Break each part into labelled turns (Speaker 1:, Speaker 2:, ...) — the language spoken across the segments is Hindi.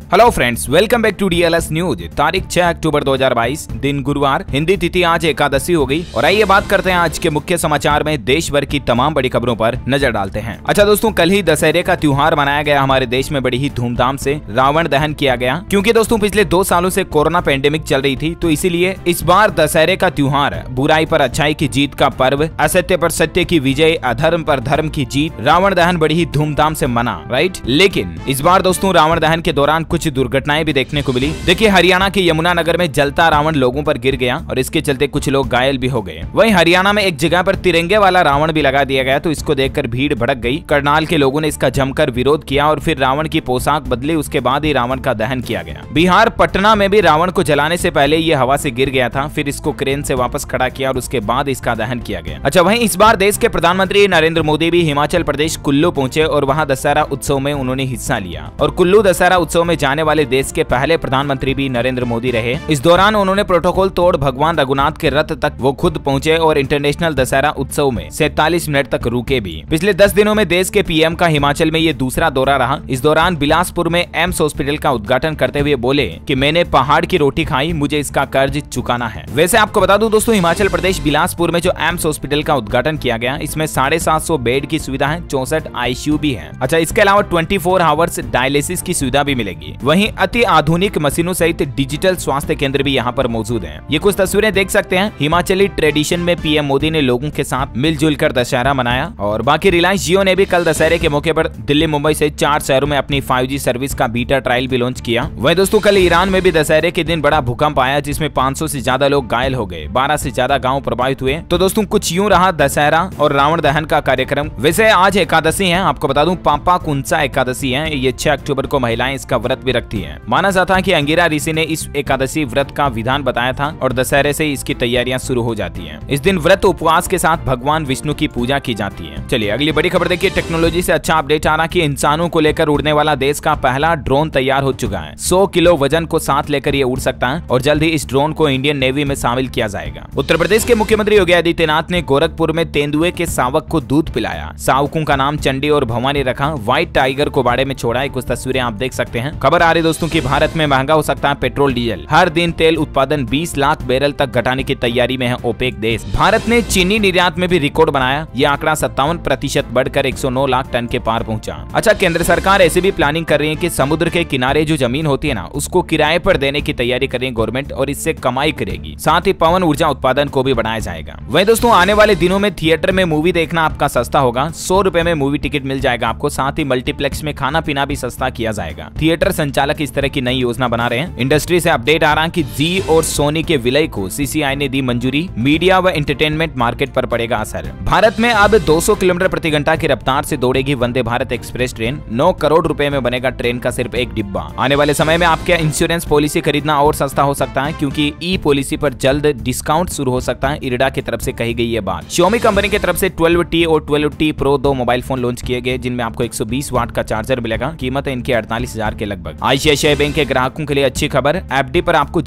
Speaker 1: Hello friends, welcome back to DLS news. तारीख 6 अक्टूबर 2022, दिन गुरुवार, हिंदी तिथि आज एकादशी हो गई। और आइए बात करते हैं आज के मुख्य समाचार में देश भर की तमाम बड़ी खबरों पर नजर डालते हैं। अच्छा दोस्तों, कल ही दशहरे का त्योहार मनाया गया हमारे देश में बड़ी ही धूमधाम से। रावण दहन किया गया क्योंकि दोस्तों पिछले 2 सालों से कोरोना पेंडेमिक चल रही थी, तो इसीलिए इस बार दशहरे का त्योहार बुराई पर अच्छाई की जीत का पर्व, असत्य पर सत्य की विजय, अधर्म पर धर्म की जीत, रावण दहन बड़ी ही धूमधाम से मना, राइट। लेकिन इस बार दोस्तों रावण दहन के दौरान कुछ दुर्घटनाएं भी देखने को मिली। देखिए, हरियाणा के यमुनानगर में जलता रावण लोगों पर गिर गया और इसके चलते कुछ लोग घायल भी हो गए। वहीं हरियाणा में एक जगह पर तिरंगे वाला रावण भी लगा दिया गया, तो इसको देखकर भीड़ भड़क गई। करनाल के लोगों ने इसका जमकर विरोध किया और फिर रावण की पोशाक बदली, उसके बाद ही रावण का दहन किया गया। बिहार पटना में भी रावण को जलाने से पहले ये हवा से गिर गया था, फिर इसको क्रेन से वापस खड़ा किया और उसके बाद इसका दहन किया गया। अच्छा, वहीं इस बार देश के प्रधानमंत्री नरेंद्र मोदी भी हिमाचल प्रदेश कुल्लू पहुंचे और वहां दशहरा उत्सव में उन्होंने हिस्सा लिया। और कुल्लू दशहरा उत्सव में जाने वाले देश के पहले प्रधानमंत्री भी नरेंद्र मोदी रहे। इस दौरान उन्होंने प्रोटोकॉल तोड़ भगवान रघुनाथ के रथ तक वो खुद पहुंचे और इंटरनेशनल दशहरा उत्सव में 47 मिनट तक रुके भी। पिछले 10 दिनों में देश के पीएम का हिमाचल में ये दूसरा दौरा रहा। इस दौरान बिलासपुर में एम्स हॉस्पिटल का उद्घाटन करते हुए बोले कि मैंने पहाड़ की रोटी खाई, मुझे इसका कर्ज चुकाना है। वैसे आपको बता दूं दोस्तों, हिमाचल प्रदेश बिलासपुर में जो एम्स हॉस्पिटल का उद्घाटन किया गया, इसमें 750 बेड की सुविधा है, 64 आईसीयू भी है। अच्छा, इसके अलावा 24 आवर्स डायलिसिस की सुविधा भी मिलेगी। वहीं अति आधुनिक मशीनों सहित डिजिटल स्वास्थ्य केंद्र भी यहाँ पर मौजूद हैं। ये कुछ तस्वीरें देख सकते हैं। हिमाचली ट्रेडिशन में पीएम मोदी ने लोगों के साथ मिलजुल कर दशहरा मनाया। और बाकी रिलायंस जियो ने भी कल दशहरे के मौके पर दिल्ली मुंबई से 4 शहरों में अपनी 5G सर्विस का बीटा ट्रायल भी लॉन्च किया। वहीं दोस्तों कल ईरान में भी दशहरे के दिन बड़ा भूकंप आया, जिसमें 500 से ज्यादा लोग घायल हो गए, 12 से ज्यादा गाँव प्रभावित हुए। तो दोस्तों कुछ यूँ रहा दशहरा और रावण दहन का कार्यक्रम। वैसे आज एकादशी है, आपको बता दूं पापा कुंसा एकादशी है। ये 6 अक्टूबर को महिलाएं इसका व्रत भी रखती है। माना जाता है कि अंगिरा ऋषि ने इस एकादशी व्रत का विधान बताया था और दशहरे से इसकी तैयारियां शुरू हो जाती हैं। इस दिन व्रत उपवास के साथ भगवान विष्णु की पूजा की जाती है। चलिए अगली बड़ी खबर देखिए। टेक्नोलॉजी से अच्छा अपडेट आ रहा कि इंसानों को लेकर उड़ने वाला देश का पहला ड्रोन तैयार हो चुका है। 100 किलो वजन को साथ लेकर ये उड़ सकता है और जल्द ही इस ड्रोन को इंडियन नेवी में शामिल किया जाएगा। उत्तर प्रदेश के मुख्यमंत्री योगी आदित्यनाथ ने गोरखपुर में तेंदुए के शावक को दूध पिलाया। शावकों का नाम चंडी और भवानी रखा। व्हाइट टाइगर को बाड़े में छोड़ा। कुछ तस्वीरें आप देख सकते हैं। खबर आ रही दोस्तों की भारत में महंगा हो सकता है पेट्रोल डीजल। हर दिन तेल उत्पादन 20 लाख बैरल तक घटाने की तैयारी में है ओपेक देश। भारत ने चीनी निर्यात में भी रिकॉर्ड बनाया। ये आंकड़ा 57% बढ़कर 109 लाख टन के पार पहुंचा। अच्छा, केंद्र सरकार ऐसे भी प्लानिंग कर रही है कि समुद्र के किनारे जो जमीन होती है ना, उसको किराए पर देने की तैयारी कर रही है गवर्नमेंट और इससे कमाई करेगी। साथ ही पवन ऊर्जा उत्पादन को भी बढ़ाया जाएगा। वहीं दोस्तों आने वाले दिनों में थिएटर में मूवी देखना आपका सस्ता होगा। 100 रुपए में मूवी टिकट मिल जाएगा आपको। साथ ही मल्टीप्लेक्स में खाना पीना भी सस्ता किया जाएगा। थिएटर संचालक इस तरह की नई योजना बना रहे हैं। इंडस्ट्री से अपडेट आ रहा है कि जी और सोनी के विलय को सीसीआई ने दी मंजूरी। मीडिया व एंटरटेनमेंट मार्केट पर पड़ेगा असर। भारत में अब 200 किलोमीटर प्रति घंटा की रफ्तार से दौड़ेगी वंदे भारत एक्सप्रेस ट्रेन। 9 करोड़ रुपए में बनेगा ट्रेन का सिर्फ एक डिब्बा। आने वाले समय में आपके इंश्योरेंस पॉलिसी खरीदना और सस्ता हो सकता है, क्योंकि ई पॉलिसी पर जल्द डिस्काउंट शुरू हो सकता है। इरडा की तरफ से कही गई ये बात। Xiaomi कंपनी की तरफ से 12T और 12T Pro 2 mobile phone launch किए गए, जिनमें आपको 120 वाट का चार्जर मिलेगा। कीमत है इनकी 48,000 के लगभग। आईसीआईसीआई बैंक के ग्राहकों के लिए अच्छी खबर। एफडी पर आपको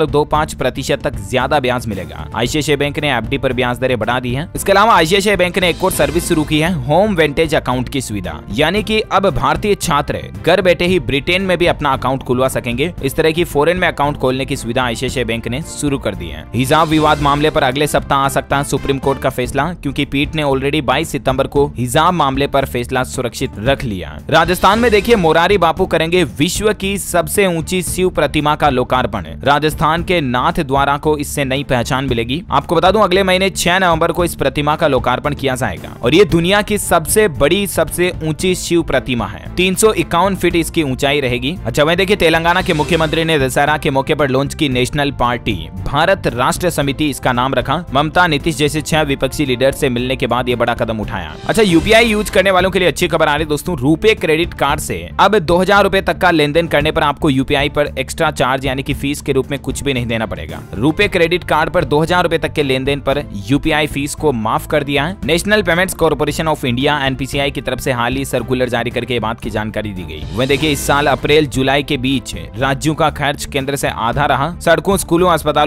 Speaker 1: 0.25% तक ज्यादा ब्याज मिलेगा। आईसीआईसीआई बैंक ने एफडी पर ब्याज दरें बढ़ा दी है। इसके अलावा आईसीआईसीआई बैंक ने एक और सर्विस शुरू की है, होम वेंटेज अकाउंट की सुविधा। यानी कि अब भारतीय छात्र घर बैठे ही ब्रिटेन में भी अपना अकाउंट खुलवा सकेंगे। इस तरह की फॉरेन में अकाउंट खोलने की सुविधा आईसीआईसीआई बैंक ने शुरू कर दी है। हिजाब विवाद मामले पर अगले सप्ताह आ सकता है सुप्रीम कोर्ट का फैसला, क्योंकि पीठ ने ऑलरेडी 22 सितंबर को हिजाब मामले पर फैसला सुरक्षित रख लिया। राजस्थान में देखिए, मोरारी बापू करेंगे विश्व की सबसे ऊंची शिव प्रतिमा का लोकार्पण। राजस्थान के नाथ द्वारा को इससे नई पहचान मिलेगी। आपको बता दूं अगले महीने 6 नवंबर को इस प्रतिमा का लोकार्पण किया जाएगा और ये दुनिया की सबसे बड़ी सबसे ऊंची शिव प्रतिमा है। 351 फीट इसकी ऊंचाई रहेगी। अच्छा, वहीं देखिए तेलंगाना के मुख्यमंत्री ने दशहरा के मौके पर लॉन्च की नेशनल पार्टी भारत राष्ट्र समिति, इसका नाम रखा। ममता, नीतीश जैसे 6 विपक्षी लीडर से मिलने के बाद ये बड़ा कदम उठाया। अच्छा, यूपीआई यूज करने वालों के लिए अच्छी खबर आ रही दोस्तों। रुपे क्रेडिट कार्ड से अब 2000 रुपए तक का लेन देन करने पर आपको यूपीआई पर एक्स्ट्रा चार्ज यानी कि फीस के रूप में कुछ भी नहीं देना पड़ेगा। रुपे क्रेडिट कार्ड पर 2000 रुपए तक के लेन देन पर यूपीआई फीस को माफ कर दिया है। National Payments Corporation of India NPCI की तरफ से हाल ही सर्कुलर जारी करके ये बात की जानकारी दी गई। वह देखिए, इस साल अप्रैल जुलाई के बीच राज्यों का खर्च केंद्र से आधा रहा। सड़कों, स्कूलों, अस्पतालों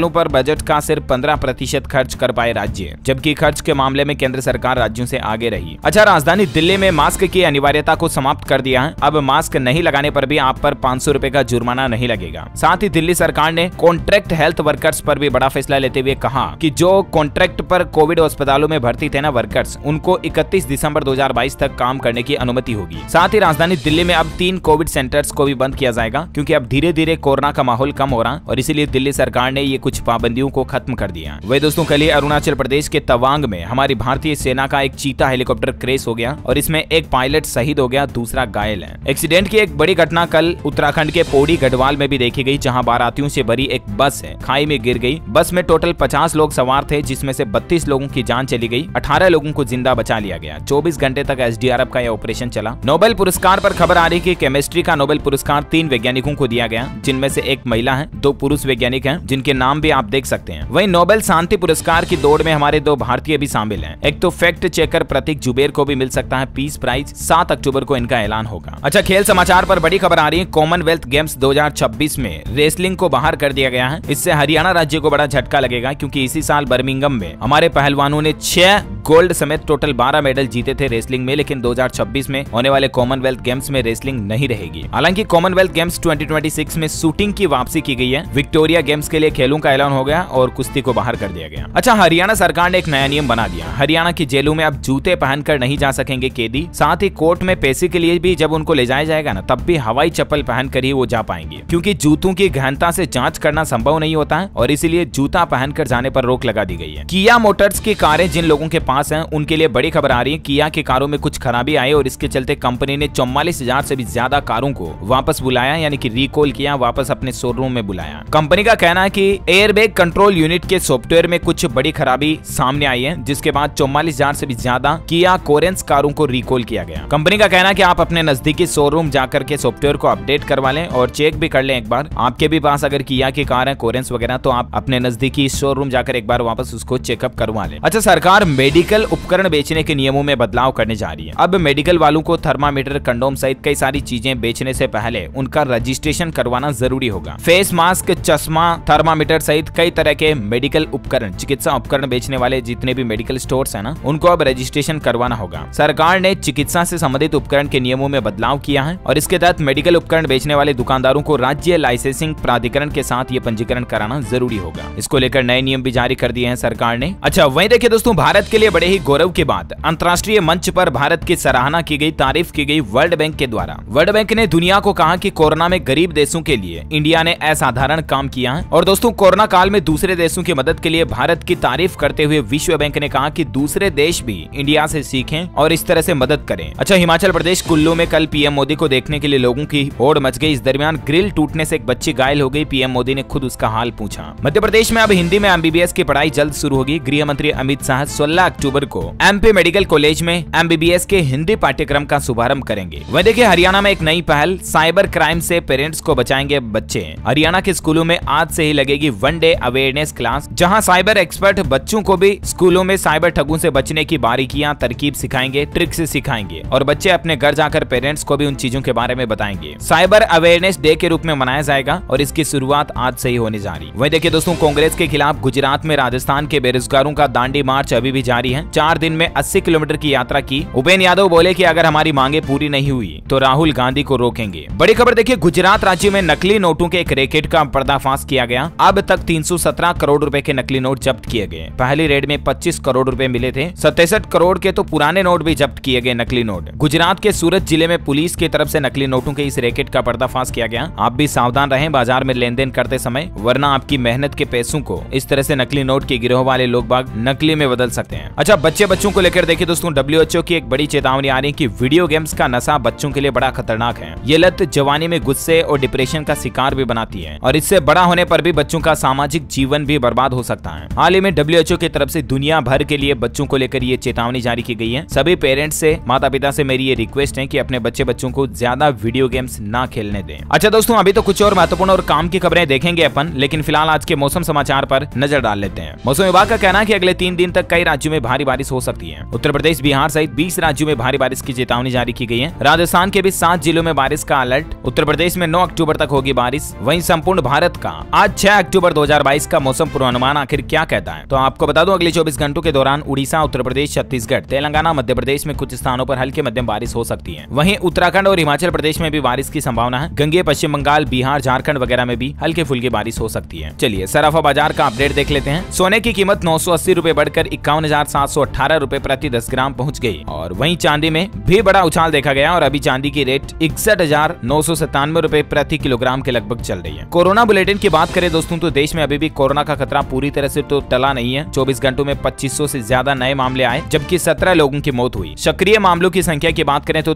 Speaker 1: पर बजट का सिर्फ 15% खर्च कर पाए राज्य, जबकि खर्च के मामले में केंद्र सरकार राज्यों से आगे रही। अच्छा, राजधानी दिल्ली में मास्क की अनिवार्यता को समाप्त कर दिया है। अब मास्क नहीं लगाने पर भी आप पर 500 रुपए का जुर्माना नहीं लगेगा। साथ ही दिल्ली सरकार ने कॉन्ट्रैक्ट हेल्थ वर्कर्स पर भी बड़ा फैसला लेते हुए कहा कि जो कॉन्ट्रैक्ट पर कोविड अस्पतालों में भर्ती थे ना वर्कर्स, उनको 31 दिसंबर 2022 तक काम करने की अनुमति होगी। साथ ही राजधानी दिल्ली में अब 3 कोविड सेंटर्स को भी बंद किया जाएगा, क्योंकि अब धीरे धीरे कोरोना का माहौल कम हो रहा और इसीलिए दिल्ली सरकार ने ये कुछ पाबंदियों को खत्म कर दिया। वही दोस्तों, कल ही अरुणाचल प्रदेश के तवांग में हमारी भारतीय सेना का एक चीता हेलीकॉप्टर क्रैश हो गया और इसमें एक पायलट शहीद हो गया, दूसरा घायल है। एक्सीडेंट की एक बड़ी घटना कल उत्तराखंड के पौड़ी गढ़वाल में भी देखी गई, जहां बारातियों से भरी एक बस है खाई में गिर गई। बस में टोटल 50 लोग सवार थे, जिसमें से 32 लोगों की जान चली गई, 18 लोगों को जिंदा बचा लिया गया। 24 घंटे तक एसडीआरएफ का यह ऑपरेशन चला। नोबेल पुरस्कार पर खबर आ रही कि केमिस्ट्री का नोबेल पुरस्कार 3 वैज्ञानिकों को दिया गया, जिनमें से एक महिला है, 2 पुरुष वैज्ञानिक हैं, जिनके नाम भी आप देख सकते हैं। वहीं नोबेल शांति पुरस्कार की दौड़ में हमारे 2 भारतीय भी शामिल हैं। एक तो फैक्ट चेकर प्रतीक जुबेर को भी मिल सकता है पीस प्राइज, 7 अक्टूबर को इनका ऐलान होगा। अच्छा, खेल समाचार पर बड़ी खबर आ रही है। कॉमनवेल्थ गेम्स 2026 में रेसलिंग को बाहर कर दिया गया है। इससे हरियाणा राज्य को बड़ा झटका लगेगा, क्योंकि इसी साल बर्मिंघम में हमारे पहलवानों ने 6 गोल्ड समेत टोटल 12 मेडल जीते थे रेसलिंग में, लेकिन 2026 में होने वाले कॉमनवेल्थ गेम्स में रेसलिंग नहीं रहेगी। हालांकि कॉमनवेल्थ गेम्स 2026 में शूटिंग की वापसी की गई है। विक्टोरिया गेम्स के लिए खेलों का ऐलान हो गया और कुश्ती को बाहर कर दिया गया। अच्छा, हरियाणा सरकार ने एक नया नियम बना दिया। हरियाणा की जेलों में अब जूते पहनकर नहीं जा सकेंगे कैदी। साथ ही कोर्ट में पैसे के लिए भी जब उनको ले जाया जाएगा ना, तब भी हवाई चप्पल पहनकर ही वो जा पाएंगे, क्योंकि जूतों की गहनता से जांच करना संभव नहीं होता है और इसीलिए जूता पहनकर जाने पर रोक लगा दी गई है। किया मोटर्स की कारें जिन लोगों के पास हैं, उनके लिए बड़ी खबर आ रही है। किया की कारों में कुछ खराबी आई और इसके चलते कंपनी ने 44,000 से भी ज्यादा कारों को वापस बुलाया, यानी कि रिकॉल किया, वापस अपने शोरूम में बुलाया। कंपनी का कहना है कि एयरबैग कंट्रोल यूनिट के सॉफ्टवेयर में कुछ बड़ी खराबी सामने आई है, जिसके बाद 44,000 से भी ज्यादा किया कोरेंस कारों को रिकॉल किया गया। कंपनी का कहना है कि आप अपने नजदीकी शोरूम जाकर के सॉफ्टवेयर को अपडेट करवा लें और चेक भी कर लें एक बार। आपके भी पास अगर किया की कार है कोरेंस वगैरह, तो आप अपने नजदीकी शोरूम जाकर एक बार वापस उसको चेकअप करवा लें। अच्छा, सरकार मेडिकल उपकरण बेचने के नियमों में बदलाव करने जा रही है। अब मेडिकल वालों को थर्मामीटर, कंडोम सहित कई सारी चीजें बेचने से पहले उनका रजिस्ट्रेशन करवाना जरूरी होगा। फेस मास्क, चश्मा, थर्मामीटर सहित कई तरह के मेडिकल उपकरण, चिकित्सा उपकरण बेचने वाले जितने भी मेडिकल स्टोर्स हैं ना, उनको अब रजिस्ट्रेशन करवाना होगा। सरकार ने चिकित्सा से संबंधित उपकरण के नियमों में बदलाव किया है और इसके तहत मेडिकल उपकरण बेचने वाले दुकानदारों को राज्य लाइसेंसिंग प्राधिकरण के साथ ये पंजीकरण कराना जरूरी होगा। इसको लेकर नए नियम भी जारी कर दिए हैं सरकार ने। अच्छा, वहीं देखिए दोस्तों, भारत के लिए बड़े ही गौरव की बात, अंतर्राष्ट्रीय मंच पर भारत की सराहना की गई, तारीफ की गई वर्ल्ड बैंक के द्वारा। वर्ल्ड बैंक ने दुनिया को कहा कि कोरोना में गरीब देशों के लिए इंडिया ने असाधारण काम किया है। और दोस्तों, कोरोना काल में दूसरे देशों की मदद के लिए भारत की तारीफ करते हुए विश्व बैंक ने कहा कि दूसरे देश भी इंडिया से सीखें और इस तरह से मदद करें। अच्छा, हिमाचल प्रदेश कुल्लू में कल पीएम मोदी को देखने के लिए लोगों की होड़ मच गई। इस दरमियान ग्रिल टूटने से एक बच्ची घायल हो गई। पीएम मोदी ने खुद उसका हाल पूछा। मध्य प्रदेश में अब हिंदी में एमबीबीएस की पढ़ाई जल्द शुरू होगी। गृह मंत्री अमित शाह 16 अक्टूबर को एमपी मेडिकल कॉलेज में एमबीबीएस के हिंदी पाठ्यक्रम का शुभारंभ करेंगे। वह देखिए, हरियाणा में एक नई पहल, साइबर क्राइम से पेरेंट्स को बचाएंगे बच्चे। हरियाणा के स्कूलों में आज से ही लगेगी 1 डे अवेयरनेस क्लास, जहां साइबर एक्सपर्ट बच्चों को भी स्कूलों में साइबर ठगों से बचने की बारीकियां, तरकीब सिखाएंगे, ट्रिक्स सिखाएंगे और बच्चे अपने घर जाकर पेरेंट्स को भी उन चीजों के बारे में बताएंगे। साइबर अवेयरनेस डे के रूप में मनाया जाएगा और इसकी शुरुआत आज से ही होने जा रही है। वही देखिए दोस्तों, कांग्रेस के खिलाफ गुजरात में राजस्थान के बेरोजगारों का दांडी मार्च अभी भी जारी है। 4 दिन में 80 किलोमीटर की यात्रा की। उपेंद्र यादव बोले कि अगर हमारी मांगे पूरी नहीं हुई तो राहुल गांधी को रोकेंगे। बड़ी खबर देखिए, गुजरात राज्य में नकली नोटों के एक रैकेट का पर्दाफाश किया गया। अब तक 317 करोड़ रुपए के नकली नोट जब्त किए गए। पहली रेड में 25 करोड़ रुपए मिले थे। 67 करोड़ के तो पुराने नोट भी जब्त किए गए, नकली नोट। गुजरात के सूरत जिले में पुलिस की तरफ से नकली नोटों के इस रैकेट का पर्दाफाश किया गया। आप भी सावधान रहें बाजार में लेन देन करते समय, वरना आपकी मेहनत के पैसों को इस तरह से नकली नोट के गिरोह वाले लोग बाग नकली में बदल सकते हैं। अच्छा, बच्चों को लेकर देखिए दोस्तों, WHO की एक बड़ी चेतावनी आ रही है कि वीडियो गेम्स का नशा बच्चों के लिए बड़ा खतरनाक है। ये लत जवानी में गुस्से और डिप्रेशन का शिकार भी बनाती है और इससे बड़ा होने पर भी बच्चों का सामाजिक जीवन भी बर्बाद हो सकता है। हाल ही में WHO की तरफ से दुनिया भर के लिए बच्चों को लेकर ये चेतावनी जारी की गई है। सभी पेरेंट्स से, माता पिता से मेरी ये रिक्वेस्ट है कि अपने बच्चों को ज्यादा वीडियो गेम्स ना खेलने दें। अच्छा दोस्तों, अभी तो कुछ और महत्वपूर्ण और काम की खबरें देखेंगे अपन, लेकिन फिलहाल आज के मौसम समाचार पर नजर डाल लेते हैं। मौसम विभाग का कहना है कि अगले 3 दिन तक कई राज्यों में भारी बारिश हो सकती है। उत्तर प्रदेश, बिहार सहित 20 राज्यों में भारी बारिश की चेतावनी जारी की गई है। राजस्थान के भी 7 जिलों में बारिश का अलर्ट। उत्तर प्रदेश में 9 अक्टूबर तक होगी बारिश। वहीं संपूर्ण भारत का आज 6 अक्टूबर 2022 का मौसम पूर्वानुमान आखिर क्या कहता है, तो आपको बता दूं अगले 24 घंटों के दौरान उड़ीसा, उत्तर प्रदेश, छत्तीसगढ़, तेलंगाना, मध्य प्रदेश में कुछ स्थानों पर हल्की मध्यम बारिश हो सकती है। वहीं उत्तराखंड और हिमाचल प्रदेश में भी बारिश की संभावना है। गंगे, पश्चिम बंगाल, बिहार, झारखंड वगैरह में भी हल्की फुल्की बारिश हो सकती है। चलिए सराफा बाजार का अपडेट देख लेते हैं। सोने की कीमत 980 रुपए बढ़कर 51,718 रुपए प्रति 10 ग्राम पहुंच गई। और वहीं चांदी में भी बड़ा उछाल देखा गया और अभी चांदी की रेट 61,997 रुपए प्रति किलोग्राम के लगभग चल रही है। कोरोना बुलेटिन की बात करें दोस्तों तो देश में अभी भी कोरोना का खतरा पूरी तरह से तो टला नहीं है। 24 घंटों में 2500 से ज्यादा नए मामले आए, जबकि 17 लोगों की मौत हुई। सक्रिय मामलों की संख्या की बात करें तो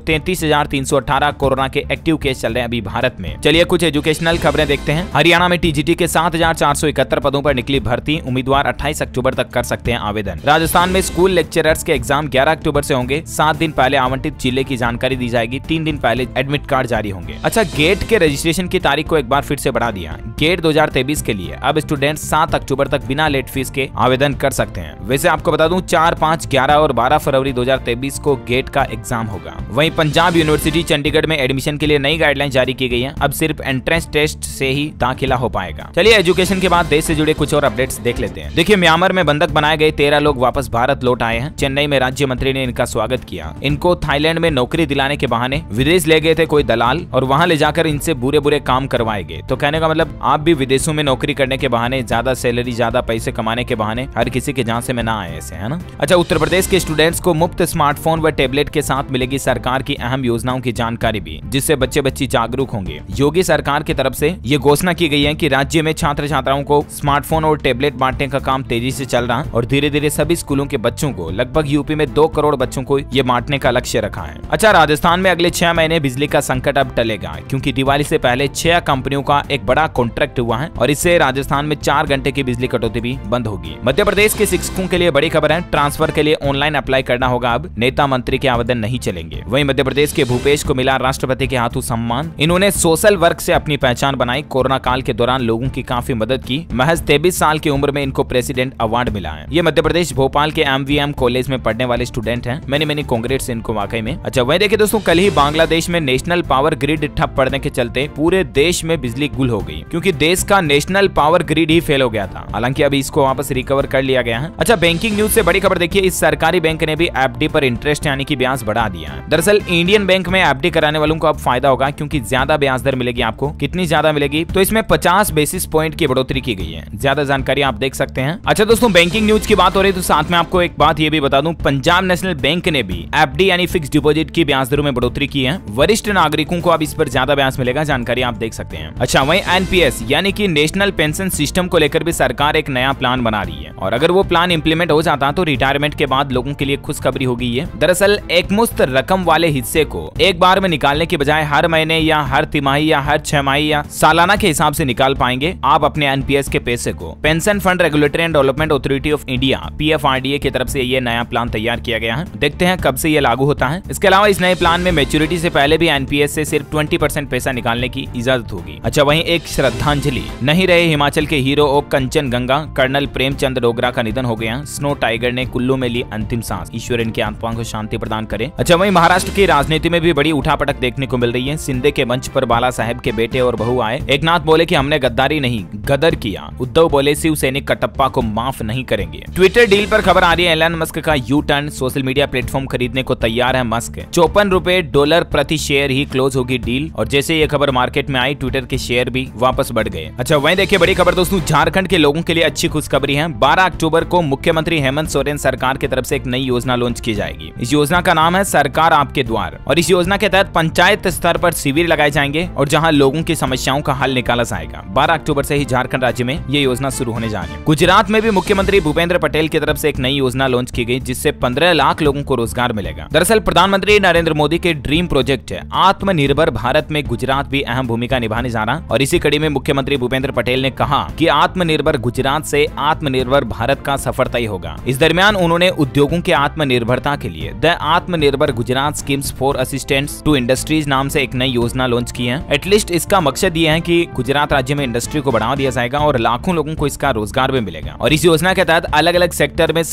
Speaker 1: 33,318 कोरोना के एक्टिव केस चल रहे हैं अभी भारत में। चलिए कुछ एजुकेशनल खबरें देखते हैं। हरियाणा में टीजीटी के 7,471 पदों पर निकली भर्ती। उम्मीदवार 28 अक्टूबर तक कर सकते हैं आवेदन। राजस्थान में स्कूल लेक्चरर्स के एग्जाम 11 अक्टूबर से होंगे। 7 दिन पहले आवंटित जिले की जानकारी दी जाएगी। 3 दिन पहले एडमिट कार्ड जारी होंगे। अच्छा, गेट के रजिस्ट्रेशन की तारीख को एक बार फिर से बढ़ा दिया। गेट 2023 के लिए अब स्टूडेंट 7 अक्टूबर तक बिना लेट फीस के आवेदन कर सकते हैं। वैसे आपको बता दूं 4, 5, 11 और 12 फरवरी 2023 को गेट का एग्जाम होगा। वहीं पंजाब यूनिवर्सिटी चंडीगढ़ में एडमिशन के लिए नई गाइडलाइन जारी की गई है। अब सिर्फ एंट्रेंस टेस्ट से ही दाखिला हो पाएगा। चलिए एजुकेशन के बाद देश से जुड़े कुछ और अपडेट्स देख लेते हैं। देखिए, म्यांमार में बंधक बनाए गए 13 लोग वापस भारत लौट आए हैं। चेन्नई में राज्य मंत्री ने इनका स्वागत किया। इनको थाईलैंड में नौकरी दिलाने के बहाने विदेश ले गए थे कोई दलाल और वहां ले जाकर इनसे बुरे बुरे काम करवाए गए। तो कहने का मतलब आप भी विदेशों में नौकरी करने के बहाने, ज्यादा सैलरी, ज्यादा पैसे कमाने के बहाने हर किसी के झांसे में ना आए ऐसे, है ना। अच्छा, उत्तर प्रदेश के स्टूडेंट्स को मुफ्त स्मार्टफोन व टेबलेट के साथ मिलेगी सरकार की अहम योजनाओं की जानकारी भी, जिससे बच्चे बच्ची जागरूक होंगे। योगी सरकार की तरफ से ये घोषणा की गई है कि राज्य में छात्र छात्राओं को स्मार्टफोन और टेबलेट बांटने का काम तेजी से चल रहा है और धीरे धीरे सभी स्कूलों के बच्चों को, लगभग यूपी में 2 करोड़ बच्चों को ये बांटने का लक्ष्य रखा है। अच्छा, राजस्थान में अगले 6 महीने बिजली का संकट अब टलेगा, क्योंकि दिवाली से पहले 6 कंपनियों का एक बड़ा कॉन्ट्रैक्ट हुआ है और इससे राजस्थान में 4 घंटे की बिजली कटौती भी बंद होगी। मध्य प्रदेश के शिक्षकों के लिए बड़ी खबर है। ट्रांसफर के लिए ऑनलाइन अप्लाई करना होगा। अब नेता मंत्री के आवेदन नहीं चलेंगे। वहीं मध्य प्रदेश के भूपेश को मिला राष्ट्रपति के हाथों सम्मान। इन्होंने सोशल वर्क से अपनी पहचान बनाई। कोरोना काल के दौरान लोगों की काफी मदद की। महज 23 साल की उम्र में इनको प्रेसिडेंट अवार्ड मिला है। ये मध्य प्रदेश भोपाल के MVM कॉलेज में पढ़ने वाले स्टूडेंट हैं। मैंने कांग्रेट्स इनको वाकई में। अच्छा, वहीं देखिए दोस्तों, कल ही बांग्लादेश में नेशनल पावर ग्रिड ठप पड़ने के चलते पूरे देश में बिजली गुल हो गई, क्योंकि देश का नेशनल पावर ग्रिड ही फेल हो गया था। हालांकि अभी इसको वापस रिकवर कर लिया गया है। अच्छा, बैंकिंग न्यूज से बड़ी खबर देखिए, इस सरकारी बैंक ने भी FD पर इंटरेस्ट यानी कि ब्याज बढ़ा दिया है। दरअसल इंडियन बैंक में FD कराने वालों को अब फायदा होगा, क्योंकि ज्यादा ब्याज दर मिलेगी आपको। कितनी ज्यादा मिलेगी, तो इसमें 50 बेसिस पॉइंट की बढ़ोतरी की गई है। ज्यादा जानकारी आप देख सकते हैं। अच्छा दोस्तों, बैंकिंग न्यूज की बात हो रही है तो साथ में आपको एक बात ये भी बता दूं, पंजाब नेशनल बैंक ने भी FD यानी फिक्स डिपॉजिट की ब्याज दरों में बढ़ोतरी की है। वरिष्ठ नागरिकों को अब इस पर ज्यादा ब्याज मिलेगा, जानकारी आप देख सकते हैं। अच्छा, वहीं NPS यानी कि नेशनल पेंशन सिस्टम को लेकर भी सरकार एक नया प्लान बना रही है और अगर वो प्लान इंप्लीमेंट हो जाता तो रिटायरमेंट के बाद लोगों के लिए खुशखबरी होगी। ये दरअसल एकमुश्त रकम वाले हिस्से को एक बार में निकालने की बजाय हर महीने या हर तिमाही या हर 6 माही या सालाना के हिसाब से निकाल पाएंगे आप अपने NPS के पैसे को। Pension fund regulatory and development authority of India PFRDA की तरफ से ये नया प्लान तैयार किया गया है। देखते हैं कब से ये लागू होता है। इसके अलावा इस नए प्लान में मैच्योरिटी से पहले भी NPS से सिर्फ 20% पैसा निकालने की इजाजत होगी। अच्छा, वहीं एक श्रद्धांजलि, नहीं रहे हिमाचल के हीरो और कंचनजंगा कर्नल प्रेमचंद डोगरा का निधन हो गया। स्नो टाइगर ने कुल्लू में ली अंतिम सांस, ईश्वर इनकी आत्मा को शांति प्रदान करे। अच्छा, वहीं महाराष्ट्र की राजनीति में भी बड़ी उठापटक देखने को मिल रही है। शिंदे के मंच पर बाला साहेब के बेटे और बहू आए। एकनाथ बोले कि हमने गद्दारी नहीं गदर किया। उद्धव बोले शिव सैनिक कटप्पा को माफ नहीं करेंगे। ट्विटर डील पर खबर आ रही है, एलन मस्क का U turn, social media platform खरीदने को तैयार है मस्क। $54 प्रति शेयर ही क्लोज होगी डील। और जैसे ये खबर मार्केट में आई, ट्विटर के शेयर भी वापस बढ़ गए। अच्छा, वहीं देखिए बड़ी खबर दोस्तों, झारखंड के लोगों के लिए अच्छी खुशखबरी है। 12 अक्टूबर को मुख्यमंत्री हेमंत सोरेन सरकार की तरफ से एक नई योजना लॉन्च की जाएगी। इस योजना का नाम है सरकार आपके द्वार और इस योजना के तहत पंचायत स्तर पर शिविर लगाए जाएंगे और जहां लोगों की समस्याओं का हल निकाला जाएगा। 12 अक्टूबर से ही झारखंड राज्य में ये योजना शुरू होने जा रही है। गुजरात में भी मुख्यमंत्री भूपेंद्र पटेल की तरफ से एक नई योजना लॉन्च की गई, जिससे 15 लाख लोगों को रोजगार मिलेगा। दरअसल प्रधानमंत्री नरेंद्र मोदी के ड्रीम प्रोजेक्ट है आत्मनिर्भर भारत में गुजरात भी अहम भूमिका निभाने जा रहा और इसी कड़ी में मुख्यमंत्री भूपेंद्र पटेल ने कहा कि आत्मनिर्भर गुजरात से आत्मनिर्भर भारत का सफर तय होगा। इस दरमियान उन्होंने उद्योगों के आत्मनिर्भरता के लिए the Atmanirbhar Gujarat schemes for assistance to industries नाम से एक नई योजना लॉन्च की है। एटलीस्ट इसका मकसद ये है कि गुजरात राज्य में इंडस्ट्री को बढ़ावा दिया जाएगा और लाखों लोगों को इसका रोजगार भी मिलेगा। और इस योजना के तहत अलग अलग सेक्टर में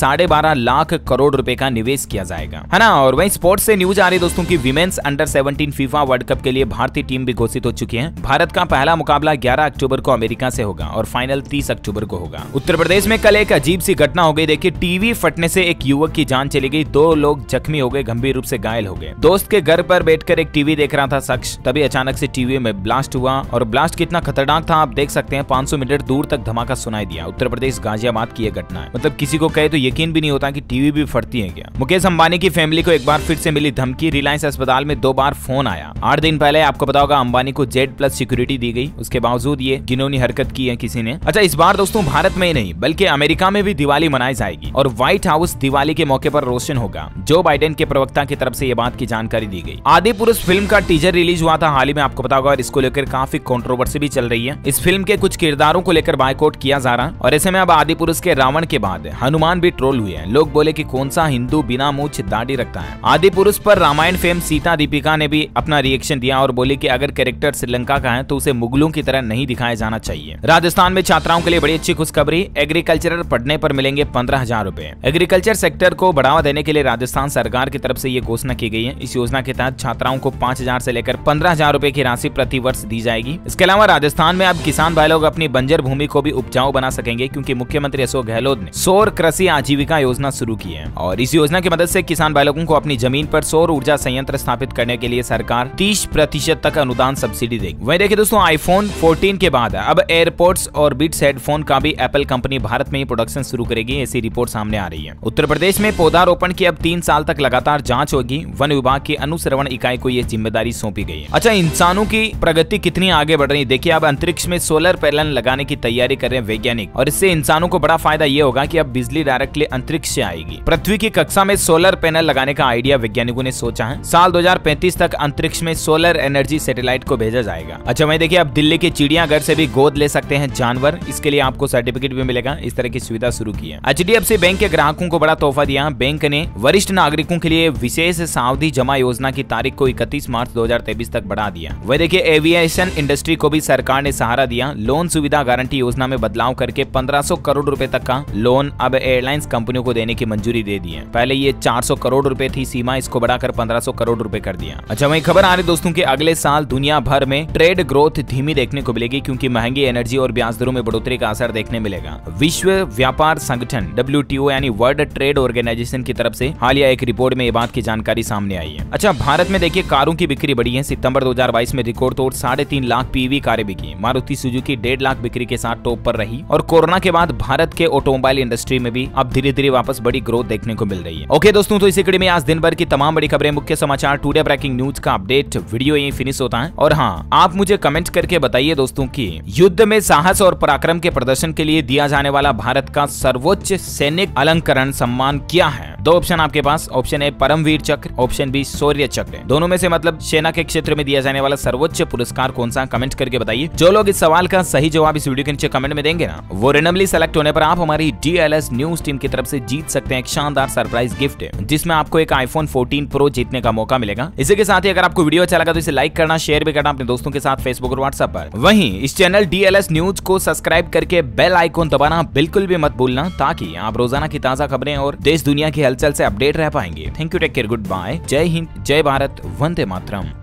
Speaker 1: 12.5 लाख करोड़ रुपए का निवेश किया जाएगा, है ना। और वहीं स्पोर्ट्स से न्यूज आ रही है दोस्तों की women's under 17 FIFA World Cup के लिए भारतीय टीम भी घोषित हो चुकी है। भारत का पहला मुकाबला 11 अक्टूबर को अमेरिका से होगा और फाइनल 30 अक्टूबर को होगा। उत्तर प्रदेश में कल एक अजीब सी घटना हो गई। देखिए, टीवी फटने से एक युवक की जान चली गई, 2 लोग जख्मी हो गए, गंभीर रूप से घायल हो गए। दोस्त के घर पर बैठकर एक टीवी देख रहा था शख्स, तभी अचानक से टीवी में ब्लास्ट हुआ और ब्लास्ट कितना खतरनाक था आप देख सकते हैं। 500 मीटर दूर तक धमाका सुनाई दिया। उत्तर प्रदेश गाजियाबाद की यह घटना है। मतलब किसी को कहे तो यकीन भी नहीं होता कि टीवी भी फटती है क्या। मुकेश अंबानी की फैमिली को एक बार फिर से मिली धमकी। रिलायंस अस्पताल में 2 बार फोन आया। 8 दिन पहले आपको पता होगा अंबानी को Z+ सिक्योरिटी दी गई, उसके बावजूद ये घिनौनी हरकत की है किसी ने। अच्छा, इस बार दोस्तों भारत में ही नहीं बल्कि अमेरिका में भी दिवाली मनाई जाएगी और व्हाइट हाउस दिवाली के मौके पर रोशन होगा। जो बाइडेन के प्रवक्ता की तरफ से ये बात की जानकारी दी गई। आदि पुरुष फिल्म का टीजर रिलीज हुआ था हाल ही में, आपको पता होगा, और इसको लेकर काफी कंट्रोवर्सी भी चल रही है। इस फिल्म के कुछ किरदारों को लेकर बायकॉट किया जा रहा और ऐसे में अब आदि पुरुष के रावण के बाद हनुमान भी ट्रोल हुए हैं। लोग बोले कि कौन सा हिंदू बिना मूंछ दाढ़ी रखता है। आदि पुरुष पर रामायण फेम सीता दीपिका ने भी अपना रिएक्शन दिया और बोली कि अगर कैरेक्टर श्रीलंका का है तो उसे मुगलों की तरह नहीं दिखाया जाना चाहिए। राजस्थान में छात्राओं के लिए बड़ी अच्छी खुशखबरी, एग्रीकल्चर पढ़ने पर मिलेंगे 15,000 रुपए। एग्रीकल्चर सेक्टर को बढ़ावा देने के लिए राजस्थान सरकार की तरफ से ये घोषणा की गई है। इस योजना के तहत छात्राओं को 5,000 से लेकर 15,000 रुपए की राशि प्रति वर्ष दी जाएगी। इसके अलावा राजस्थान में अब किसान भाई लोग अपनी बंजर भूमि को भी उपजाऊ बना सकेंगे, क्योंकि मुख्यमंत्री अशोक गहलोत ने सौर कृषि आजीविका योजना शुरू की है और इस योजना की मदद से किसान भाई लोगों को अपनी जमीन पर सौर ऊर्जा संयंत्र स्थापित करने के लिए सरकार 30% तक अनुदान सब्सिडी देगी। वहीं देखिए दोस्तों, आईफोन 14 के बाद अब एयरपोर्ट्स और बीट्स हेडफोन का भी एप्पल कंपनी भारत में ही प्रोडक्शन शुरू करेगी, ऐसी रिपोर्ट सामने आ रही है। उत्तर प्रदेश में पौधारोपण की अब 3 साल तक लगातार जांच होगी। वन विभाग की अनुश्रवण इकाई को यह जिम्मेदारी सौंपी गई है। अच्छा, इंसानों की प्रगति कितनी आगे बढ़ रही है। देखिए, अब अंतरिक्ष में सोलर पैनल लगाने की तैयारी कर रहे हैं वैज्ञानिक और इससे इंसानों को बड़ा फायदा ये होगा कि अब बिजली डायरेक्टली अंतरिक्ष से आएगी। पृथ्वी की कक्षा में सोलर पैनल लगाने का आइडिया वैज्ञानिकों ने सोचा है। साल 2035 तक अंतरिक्ष में सोलर एनर्जी सैटेलाइट को भेजा जाएगा। अच्छा, वहीं देखिए, अब दिल्ली के चिड़ियाघर से भी गोद ले सकते हैं जानवर। इसके लिए आपको सर्टिफिकेट भी मिलेगा। इस तरह की सुविधा शुरू की है। HDFC बैंक के ग्राहकों को बड़ा तोहफा दिया। बैंक ने वरिष्ठ नागरिकों के लिए विशेष सावधि जमा योजना की तारीख को 31 मार्च 2023 तक बढ़ा दिया। वह देखिए, एविएशन इंडस्ट्री को भी सरकार ने सहारा दिया। लोन सुविधा गारंटी योजना में बदलाव करके 1500 करोड़ रुपए तक का लोन अब एयरलाइंस कंपनियों को देने की मंजूरी दे दी है। पहले ये 400 करोड़ रुपए थी सीमा, इसको बढ़ाकर 1500 करोड़ रुपए कर दिया। अच्छा, वहीं खबर आ रही दोस्तों कि अगले साल दुनिया भर में ट्रेड ग्रोथ धीमी देखने को मिलेगी, क्योंकि महंगी एनर्जी और ब्याज दरों में बढ़ोतरी का असर देखने मिलेगा। विश्व व्यापार संगठन WTO यानी वर्ल्ड ट्रेड ऑर्गेनाइजेशन की तरफ से हालिया एक रिपोर्ट में ये बात की जानकारी सामने आई है। अच्छा, भारत में देखिए कारों की बिक्री बढ़ी है। सितंबर 2022 में रिकॉर्ड तोड़ 3.5 लाख PV कारें बिकी। मारुति सुजुकी 1.5 लाख बिक्री के साथ टॉप पर रही और कोरोना के बाद भारत के ऑटोमोबाइल इंडस्ट्री में भी अब धीरे धीरे वापस बड़ी ग्रोथ देखने को मिल रही है। ओके दोस्तों, तो इसी कड़ी में आज दिन भर की तमाम बड़ी खबरें, मुख्य समाचार, टुडे ब्रेकिंग न्यूज का अपडेट वीडियो यही फिनिश होता है। और हाँ, आप मुझे कमेंट करके बताइए दोस्तों कि युद्ध में साहस और पराक्रम के प्रदर्शन के लिए दिया जाने वाला भारत का सर्वोच्च सैनिक अलंकरण सम्मान क्या है। 2 ऑप्शन आपके पास, ऑप्शन ए परमवीर चक्र, ऑप्शन बी शौर्य चक्र। दोनों में से मतलब सेना के क्षेत्र में दिया जाने वाला सर्वोच्च पुरस्कार कौन सा, कमेंट करके बताइए। जो लोग इस सवाल का सही जवाब इस वीडियो के नीचे कमेंट में देंगे ना, वो रेंडमली सेलेक्ट होने पर आप हमारी DLS न्यूज टीम की तरफ से जीत सकते हैं एक शानदार सरप्राइज गिफ्ट, जिसमें आपको एक iPhone 14 Pro जीतने का मौका मिलेगा। इसी के साथ ही अगर आपको वीडियो अच्छा लगा तो इसे लाइक करना, शेयर भी करना अपने दोस्तों के साथ फेसबुक और व्हाट्सएप पर। वहीं इस चैनल DLS न्यूज को सब्सक्राइब करके बेल आइकॉन दबाना बिल्कुल भी मत भूलना, ताकि आप रोजाना की ताजा खबरें और देश दुनिया की हलचल से अपडेट रह पाएंगे। Thank you, take care, good bye, जय हिंद, जय भारत, वंदे मातरम।